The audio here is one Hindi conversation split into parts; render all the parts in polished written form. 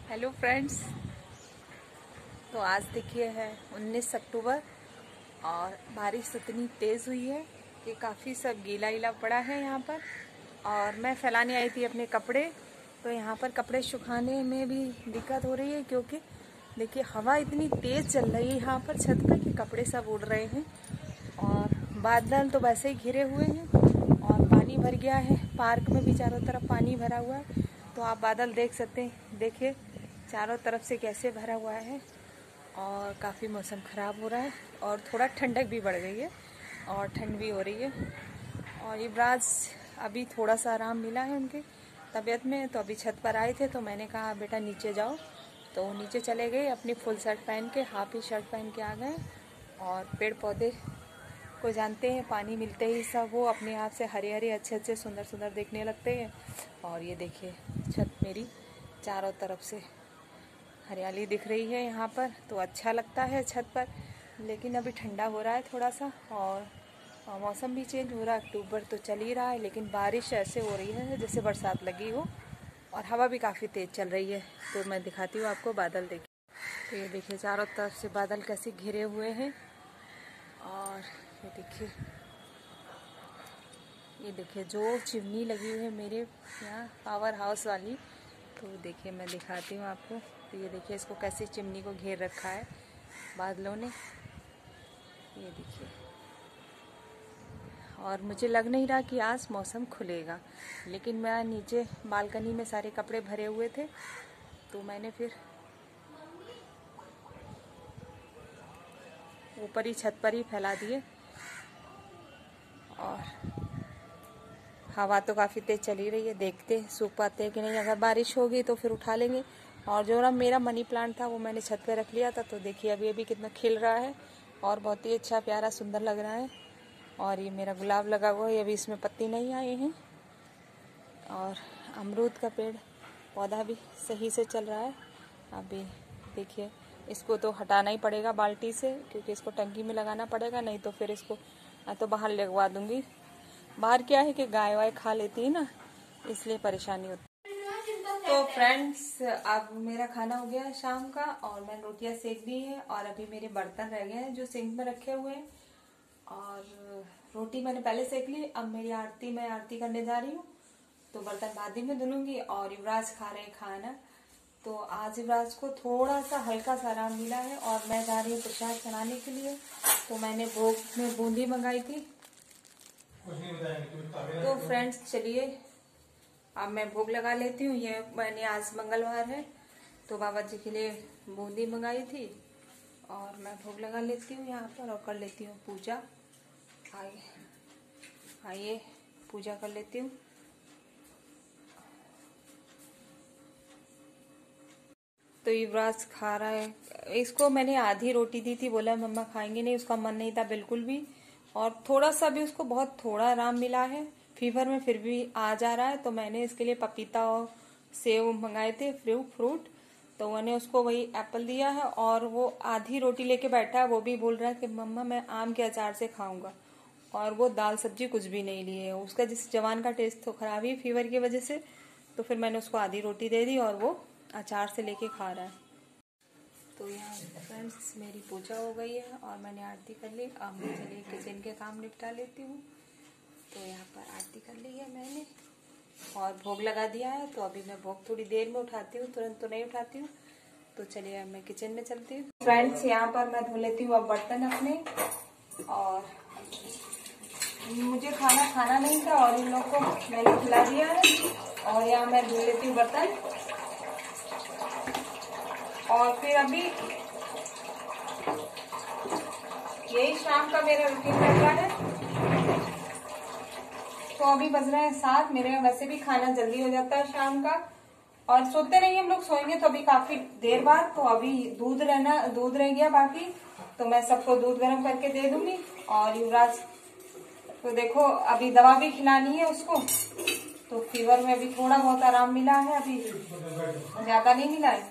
Hello friends. तो आज देखिए है 19 अक्टूबर और बारिश इतनी तेज़ हुई है कि काफ़ी सब गीला गीला पड़ा है यहाँ पर। और मैं फैलाने आई थी अपने कपड़े, तो यहाँ पर कपड़े सुखाने में भी दिक्कत हो रही है क्योंकि देखिए हवा इतनी तेज़ चल रही है यहाँ पर छत पर कि कपड़े सब उड़ रहे हैं। और बादल तो वैसे ही घिरे हुए हैं और पानी भर गया है, पार्क में भी चारों तरफ पानी भरा हुआ है। तो आप बादल देख सकते हैं, देखिए चारों तरफ से कैसे भरा हुआ है। और काफ़ी मौसम ख़राब हो रहा है और थोड़ा ठंडक भी बढ़ गई है और ठंड भी हो रही है। और युवराज अभी थोड़ा सा आराम मिला है उनकी तबीयत में, तो अभी छत पर आए थे तो मैंने कहा बेटा नीचे जाओ, तो वो नीचे चले गए अपनी फुल शर्ट पहन के, हाफ ही शर्ट पहन के आ गए। और पेड़ पौधे को जानते हैं, पानी मिलते ही सब वो अपने आप से हरे हरे अच्छे अच्छे सुंदर सुंदर दिखने लगते हैं। और ये देखिए छत मेरी चारों तरफ से हरियाली दिख रही है यहाँ पर, तो अच्छा लगता है छत पर। लेकिन अभी ठंडा हो रहा है थोड़ा सा और मौसम भी चेंज हो रहा है, अक्टूबर तो चल ही रहा है, लेकिन बारिश ऐसे हो रही है जैसे बरसात लगी हो और हवा भी काफ़ी तेज़ चल रही है। तो मैं दिखाती हूँ आपको, बादल देखिए। तो ये देखिए चारों तरफ से बादल कैसे घिरे हुए हैं। और ये देखिए जो चिमनी लगी हुई है मेरे यहाँ पावर हाउस वाली, तो देखिए मैं दिखाती हूँ आपको। तो ये देखिए इसको कैसे चिमनी को घेर रखा है बादलों ने, ये देखिए। और मुझे लग नहीं रहा कि आज मौसम खुलेगा, लेकिन मैं नीचे बालकनी में सारे कपड़े भरे हुए थे तो मैंने फिर ऊपर ही छत पर ही फैला दिए। और हवा तो काफ़ी तेज़ चली रही है, देखते सूख पाते हैं कि नहीं। अगर बारिश होगी तो फिर उठा लेंगे। और जो ना मेरा मनी प्लांट था वो मैंने छत पे रख लिया था, तो देखिए अभी अभी कितना खिल रहा है और बहुत ही अच्छा प्यारा सुंदर लग रहा है। और ये मेरा गुलाब लगा हुआ है, अभी इसमें पत्ती नहीं आए हैं। और अमरूद का पेड़ पौधा भी सही से चल रहा है। अभी देखिए इसको तो हटाना ही पड़ेगा बाल्टी से, क्योंकि इसको टंकी में लगाना पड़ेगा, नहीं तो फिर इसको तो बाहर लगवा दूँगी। बाहर क्या है कि गाय वाय खा लेती है ना, इसलिए परेशानी होती है। तो फ्रेंड्स अब मेरा खाना हो गया है शाम का और मैंने रोटियां सेक दी है और अभी मेरे बर्तन रह गए हैं जो सिंक में रखे हुए हैं। और रोटी मैंने पहले सेक ली, अब मेरी आरती, मैं आरती करने जा रही हूँ, तो बर्तन बाद ही में धुलूंगी। और युवराज खा रहे खाना, तो आज युवराज को थोड़ा सा हल्का सा आराम मिला है और मैं जा रही हूँ प्रसाद चढ़ाने के लिए। तो मैंने भोग में बूंदी मंगाई थी। तो फ्रेंड्स चलिए अब मैं भोग लगा लेती हूँ। ये मैंने आज मंगलवार है तो बाबा जी के लिए बूंदी मंगाई थी और मैं भोग लगा लेती हूँ यहाँ पर और कर लेती हूँ पूजा। आइए पूजा कर लेती हूँ। तो युवराज खा रहा है, इसको मैंने आधी रोटी दी थी, बोला मम्मा खाएंगे नहीं, उसका मन नहीं था बिल्कुल भी। और थोड़ा सा भी उसको बहुत थोड़ा आराम मिला है, फीवर में फिर भी आ जा रहा है। तो मैंने इसके लिए पपीता और सेव मंगाए थे, फ्रूट। तो मैंने उसको वही एप्पल दिया है और वो आधी रोटी लेके बैठा है, वो भी बोल रहा है कि मम्मा मैं आम के अचार से खाऊंगा। और वो दाल सब्जी कुछ भी नहीं लिए है, उसका जिस जवान का टेस्ट तो खराब ही फीवर की वजह से। तो फिर मैंने उसको आधी रोटी दे दी और वो अचार से लेके खा रहा है। तो यहाँ फ्रेंड्स मेरी पूजा हो गई है और मैंने आरती कर ली। अब मैं चलिए किचन के काम निपटा लेती हूँ। तो यहाँ पर आरती कर ली है मैंने और भोग लगा दिया है। तो अभी मैं भोग थोड़ी देर में उठाती हूँ, तुरंत तो नहीं उठाती हूँ। तो चलिए मैं किचन में चलती हूँ। फ्रेंड्स यहाँ पर मैं धो लेती हूँ अब बर्तन अपने। और मुझे खाना नहीं था और इन लोग को मैंने खिला दिया है और यहाँ मैं धो लेती हूँ बर्तन। और फिर अभी यही शाम का मेरा रूटीन रहता है। तो अभी बज रहे हैं 7, मेरे यहाँ वैसे भी खाना जल्दी हो जाता है शाम का और सोते नहीं हम लोग, सोएंगे तो अभी काफी देर बाद। तो अभी दूध रह गया बाकी, तो मैं सबको दूध गर्म करके दे दूंगी। और युवराज तो देखो अभी दवा भी खिलानी है उसको, तो फीवर में भी थोड़ा बहुत आराम मिला है, अभी ज्यादा नहीं मिला है।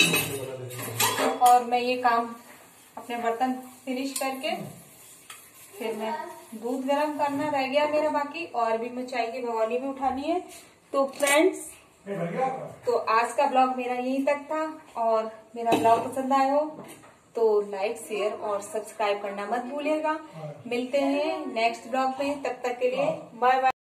और मैं ये काम अपने बर्तन फिनिश करके फिर मैं दूध गर्म करना रह गया मेरा बाकी, और भी मैं चाय की भगोनी भी उठानी है। तो फ्रेंड्स तो आज का ब्लॉग मेरा यहीं तक था, और मेरा ब्लॉग पसंद आया हो तो लाइक, शेयर और सब्सक्राइब करना मत भूलिएगा। मिलते हैं नेक्स्ट ब्लॉग में, तब तक के लिए बाय बाय।